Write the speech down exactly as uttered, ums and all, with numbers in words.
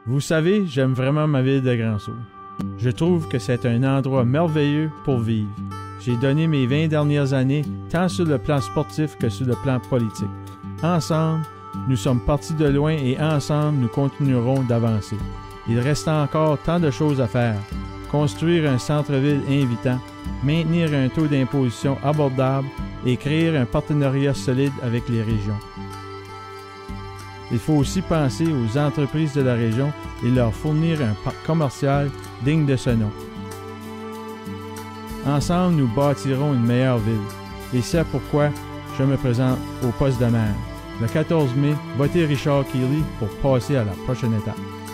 Vous savez, j'aime vraiment ma ville de Grand-Sault. Je trouve que c'est un endroit merveilleux pour vivre. J'ai donné mes vingt dernières années tant sur le plan sportif que sur le plan politique. Ensemble, nous sommes partis de loin et ensemble, nous continuerons d'avancer. Il reste encore tant de choses à faire. Construire un centre-ville invitant, maintenir un taux d'imposition abordable et créer un partenariat solide avec les régions. Il faut aussi penser aux entreprises de la région et leur fournir un parc commercial digne de ce nom. Ensemble, nous bâtirons une meilleure ville. Et c'est pourquoi je me présente au poste de maire. Le quatorze mai, votez Richard Keeley pour passer à la prochaine étape.